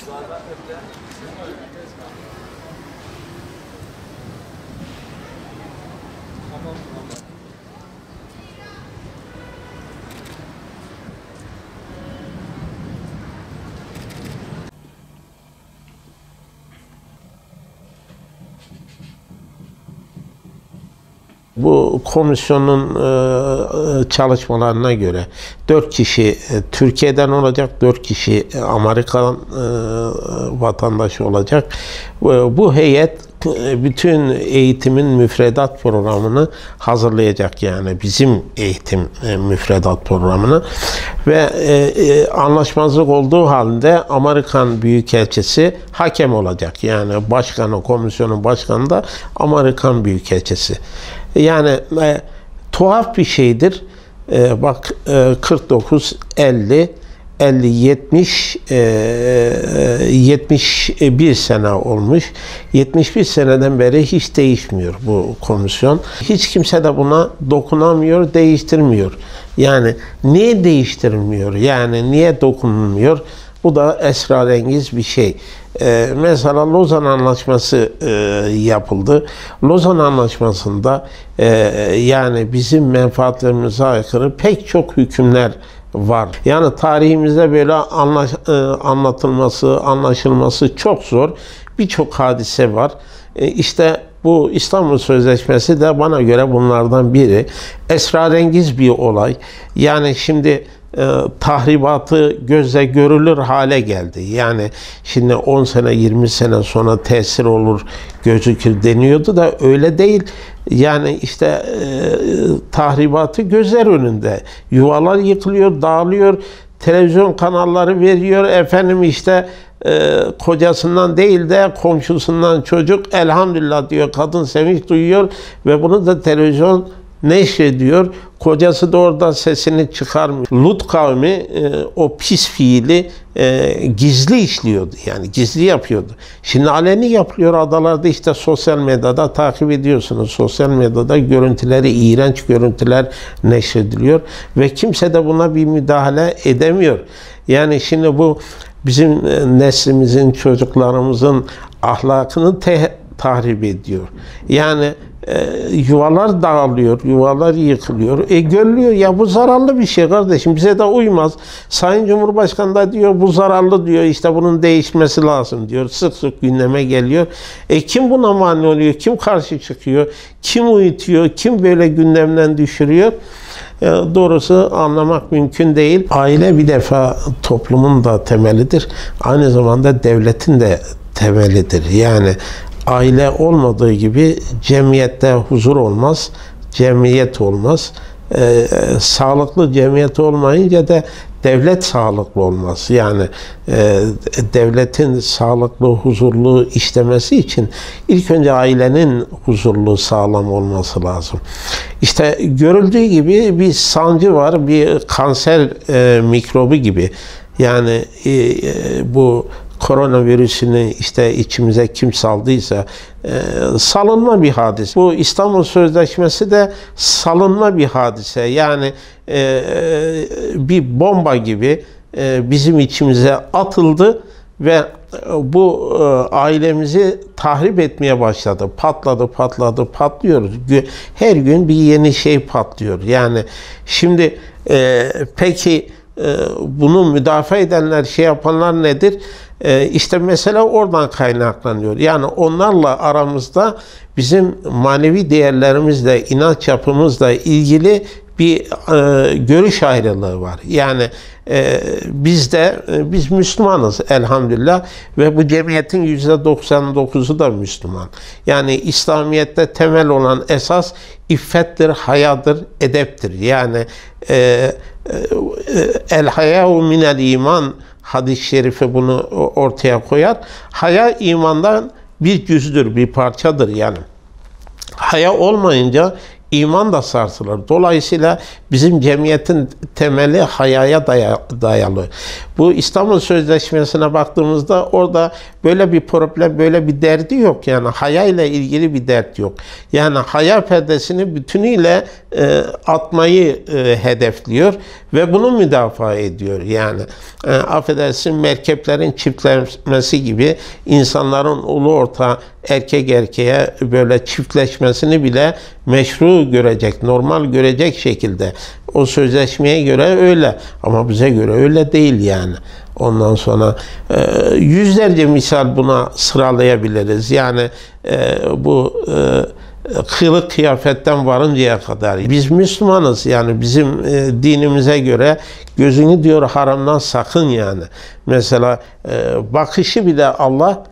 Bu komisyonun çalışmalarına göre 4 kişi Türkiye'den olacak, 4 kişi Amerikan vatandaşı olacak. Bu heyet bütün eğitimin müfredat programını hazırlayacak, yani bizim eğitim müfredat programını ve anlaşmazlık olduğu halde Amerikan Büyükelçisi hakem olacak. Yani başkanı, komisyonun başkanı da Amerikan Büyükelçisi. Yani tuhaf bir şeydir. Bak 49, 50, 50, 70, 71 sene olmuş. 71 seneden beri hiç değişmiyor bu komisyon. Hiç kimse de buna dokunamıyor, değiştirmiyor. Yani niye değiştirilmiyor? Yani niye dokunulmuyor? Bu da esrarengiz bir şey. Mesela Lozan Anlaşması yapıldı. Lozan Anlaşması'nda yani bizim menfaatlerimize aykırı pek çok hükümler var. Yani tarihimizde böyle anlatılması, anlaşılması çok zor. Birçok hadise var. İşte bu İstanbul Sözleşmesi de bana göre bunlardan biri. Esrarengiz bir olay. Yani şimdi tahribatı gözle görülür hale geldi. Yani şimdi 10 sene 20 sene sonra tesir olur, gözükür deniyordu da öyle değil. Yani işte tahribatı gözler önünde. Yuvalar yıkılıyor, dağılıyor. Televizyon kanalları veriyor. Efendim işte kocasından değil de komşusundan çocuk elhamdülillah diyor. Kadın sevinç duyuyor ve bunu da televizyon neşrediyor. Kocası da orada sesini çıkarmıyor. Lut kavmi o pis fiili gizli işliyordu. Yani gizli yapıyordu. Şimdi aleni yapılıyor adalarda, işte sosyal medyada takip ediyorsunuz. Sosyal medyada görüntüleri, iğrenç görüntüler neşrediliyor ve kimse de buna bir müdahale edemiyor. Yani şimdi bu bizim neslimizin, çocuklarımızın ahlakını tahrip ediyor. Yani yuvalar dağılıyor, yuvalar yıkılıyor. Görülüyor ya, bu zararlı bir şey kardeşim, bize de uymaz. Sayın Cumhurbaşkanı da diyor bu zararlı diyor, işte bunun değişmesi lazım diyor. Sık sık gündeme geliyor. Kim buna mani oluyor? Kim karşı çıkıyor? Kim uyutuyor? Kim böyle gündemden düşürüyor? Doğrusu anlamak mümkün değil. Aile bir defa toplumun da temelidir. Aynı zamanda devletin de temelidir. Yani aile olmadığı gibi cemiyette huzur olmaz, cemiyet olmaz. Sağlıklı cemiyet olmayınca da devlet sağlıklı olmaz. Yani devletin sağlıklı, huzurlu işlemesi için ilk önce ailenin huzurlu, sağlam olması lazım. İşte görüldüğü gibi bir sancı var, bir kanser mikrobu gibi. Yani bu koronavirüsünü işte içimize kim saldıysa salınma bir hadise. Bu İstanbul Sözleşmesi de salınma bir hadise. Yani bir bomba gibi bizim içimize atıldı ve bu ailemizi tahrip etmeye başladı. Patladı, patladı, patlıyoruz. Her gün bir yeni şey patlıyor. Yani şimdi peki bunu müdafaa edenler, şey yapanlar nedir? İşte mesela oradan kaynaklanıyor. Yani onlarla aramızda bizim manevi değerlerimizle, inanç yapımızla ilgili bir görüş ayrılığı var. Yani biz Müslümanız elhamdülillah ve bu cemiyetin %99'u da Müslüman. Yani İslamiyet'te temel olan esas iffettir, hayadır, edeptir. Yani el hayâ'u minel iman hadis-i şerifi bunu ortaya koyar. Haya imandan bir cüzdür, bir parçadır yani. Haya olmayınca iman da sarsılır. Dolayısıyla bizim cemiyetin temeli hayaya dayalı. Bu İstanbul Sözleşmesi'ne baktığımızda orada böyle bir problem, böyle bir derdi yok. Yani haya ile ilgili bir dert yok. Yani haya perdesini bütünüyle atmayı hedefliyor ve bunu müdafaa ediyor. Yani affedersin, merkeplerin çiftleşmesi gibi insanların ulu orta erkek erkeğe böyle çiftleşmesini bile meşru görecek, normal görecek şekilde. O sözleşmeye göre öyle ama bize göre öyle değil yani. Ondan sonra yüzlerce misal buna sıralayabiliriz. Yani bu kılık kıyafetten varıncaya kadar. Biz Müslümanız, yani bizim dinimize göre gözünü diyor haramdan sakın yani. Mesela bakışı bile Allah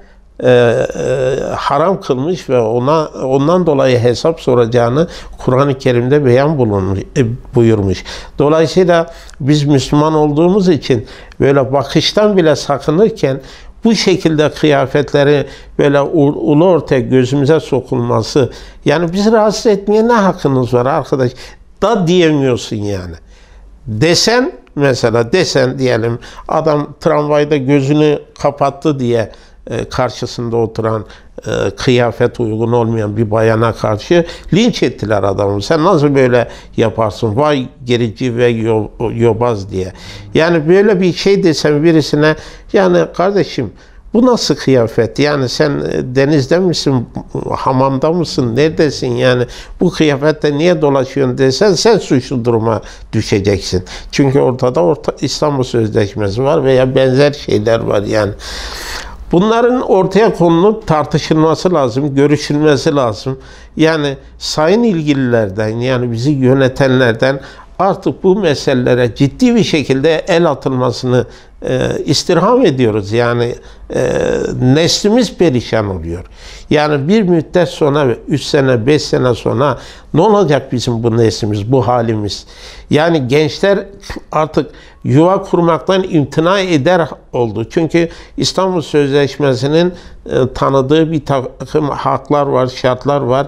haram kılmış ve ondan dolayı hesap soracağını Kur'an-ı Kerim'de beyan buyurmuş. Dolayısıyla biz Müslüman olduğumuz için böyle bakıştan bile sakınırken bu şekilde kıyafetleri böyle ulu ortaya gözümüze sokulması, yani bizi rahatsız etmeye ne hakkınız var arkadaş? Da diyemiyorsun yani. Desen mesela, desen diyelim adam tramvayda gözünü kapattı diye karşısında oturan kıyafet uygun olmayan bir bayana karşı linç ettiler adamı. Sen nasıl böyle yaparsın? Vay gerici ve yobaz diye. Yani böyle bir şey desem birisine, yani kardeşim bu nasıl kıyafet? Yani sen denizde misin? Hamamda mısın? Neredesin? Yani bu kıyafette niye dolaşıyorsun desen sen suçlu duruma düşeceksin. Çünkü ortada İstanbul Sözleşmesi var veya benzer şeyler var yani. Bunların ortaya konulup tartışılması lazım, görüşülmesi lazım. Yani sayın ilgililerden, yani bizi yönetenlerden artık bu meselelere ciddi bir şekilde el atılmasını istirham ediyoruz. Yani neslimiz perişan oluyor. Yani bir müddet sonra, 3 sene, 5 sene sonra ne olacak bizim bu neslimiz, bu halimiz? Yani gençler artık yuva kurmaktan imtina eder oldu. Çünkü İstanbul Sözleşmesi'nin tanıdığı bir takım haklar var, şartlar var.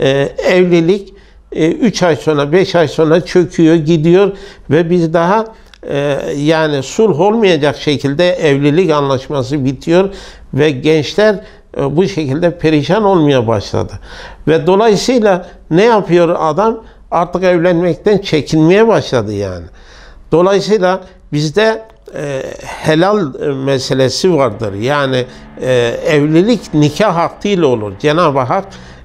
Evlilik 3 ay sonra, 5 ay sonra çöküyor, gidiyor ve biz daha yani sulh olmayacak şekilde evlilik anlaşması bitiyor ve gençler bu şekilde perişan olmaya başladı. Ve dolayısıyla ne yapıyor adam? Artık evlenmekten çekinmeye başladı yani. Dolayısıyla bizde helal meselesi vardır. Yani evlilik nikah hakkıyla olur. Cenab-ı Hak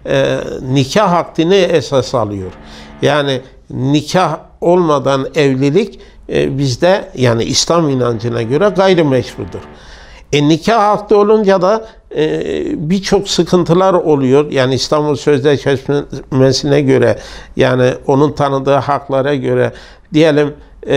nikah hakkını esas alıyor. Yani nikah olmadan evlilik bizde, yani İslam inancına göre gayrimeşrudur. Nikah hakkı olunca da birçok sıkıntılar oluyor. Yani İstanbul Sözleşmesi'ne göre, yani onun tanıdığı haklara göre diyelim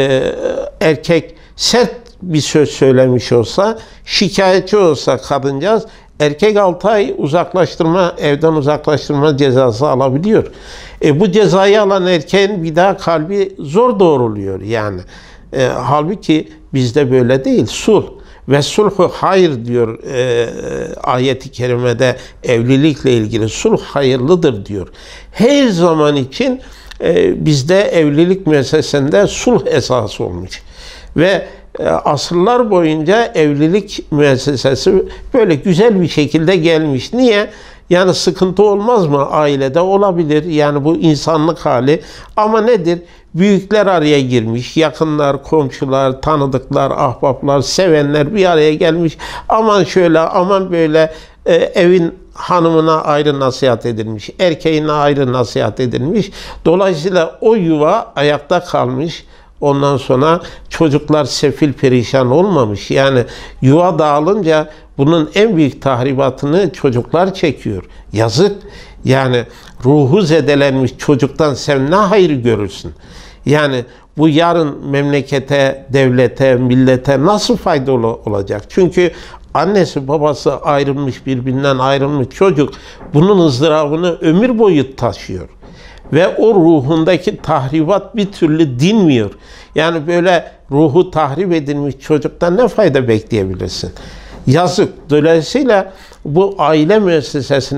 erkek sert bir söz söylemiş olsa, şikayetçi olsa kadıncağız, erkek 6 ay evden uzaklaştırma cezası alabiliyor. Bu cezayı alan erkeğin bir daha kalbi zor doğruluyor yani. Halbuki bizde böyle değil. Sulh ve sulhu hayır diyor ayet-i kerimede, evlilikle ilgili sulh hayırlıdır diyor. Her zaman için bizde evlilik meselesinde sulh esası olmuş. Ve asırlar boyunca evlilik müessesesi böyle güzel bir şekilde gelmiş. Niye? Yani sıkıntı olmaz mı? Ailede olabilir. Yani bu insanlık hali. Ama nedir? Büyükler araya girmiş. Yakınlar, komşular, tanıdıklar, ahbaplar, sevenler bir araya gelmiş. Aman şöyle, aman böyle, evin hanımına ayrı nasihat edilmiş. Erkeğine ayrı nasihat edilmiş. Dolayısıyla o yuva ayakta kalmış. Ondan sonra çocuklar sefil perişan olmamış. Yani yuva dağılınca bunun en büyük tahribatını çocuklar çekiyor. Yazık. Yani ruhu zedelenmiş çocuktan sen ne hayır görürsün? Yani bu yarın memlekete, devlete, millete nasıl faydalı olacak? Çünkü annesi babası ayrılmış, birbirinden ayrılmış çocuk bunun ızdırabını ömür boyu taşıyor. Ve o ruhundaki tahribat bir türlü dinmiyor. Yani böyle ruhu tahrip edilmiş çocuktan ne fayda bekleyebilirsin? Yazık. Dolayısıyla bu aile müessesesine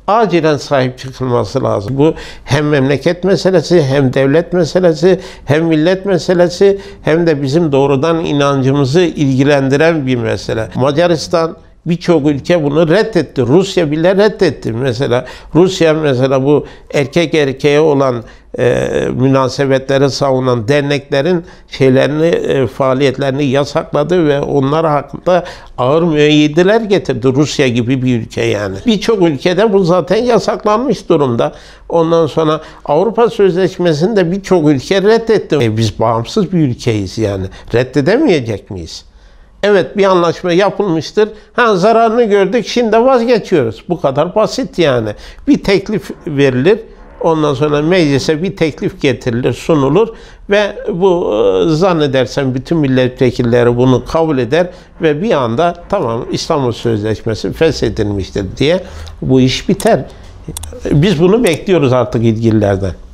acilen sahip çıkılması lazım. Bu hem memleket meselesi, hem devlet meselesi, hem millet meselesi, hem de bizim doğrudan inancımızı ilgilendiren bir mesele. Macaristan, birçok ülke bunu reddetti. Rusya bile reddetti. Mesela Rusya bu erkek erkeğe olan münasebetleri savunan derneklerin faaliyetlerini yasakladı ve onlar hakkında ağır müeyyideler getirdi. Rusya gibi bir ülke yani. Birçok ülkede bu zaten yasaklanmış durumda. Ondan sonra Avrupa Sözleşmesi'ni de birçok ülke reddetti. Biz bağımsız bir ülkeyiz yani. Reddedemeyecek miyiz? Evet, bir anlaşma yapılmıştır. Zararını gördük, şimdi vazgeçiyoruz. Bu kadar basit yani. Bir teklif verilir. Ondan sonra meclise bir teklif getirilir, sunulur ve bu zannedersem bütün milletvekilleri bunu kabul eder ve bir anda tamam, İstanbul Sözleşmesi feshedilmiştir diye bu iş biter. Biz bunu bekliyoruz artık ilgililerden.